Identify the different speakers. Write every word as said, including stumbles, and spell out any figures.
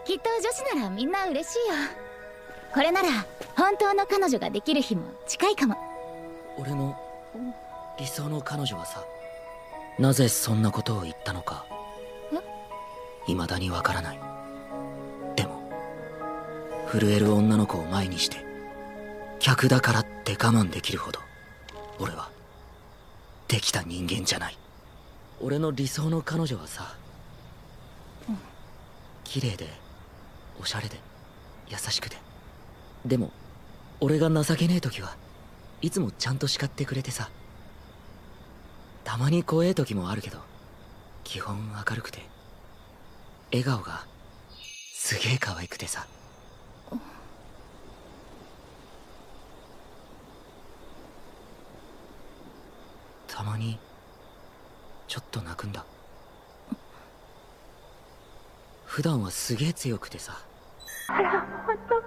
Speaker 1: きっと女子ならみんな嬉しいよ。これなら本当の彼女ができる日も近いかも。
Speaker 2: 俺の理想の彼女はさ、なぜそんなことを言ったのか未だにわからない。でも震える女の子を前にして客だからって我慢できるほど俺はできた人間じゃない。俺の理想の彼女はさ、うん、綺麗でおしゃれで優しくて、でも俺が情けねえ時はいつもちゃんと叱ってくれてさ、たまに怖え時もあるけど基本明るくて笑顔がすげえ可愛くてさ。たまにちょっと泣くんだ。普段はすげえ強くてさ。
Speaker 1: あら、本当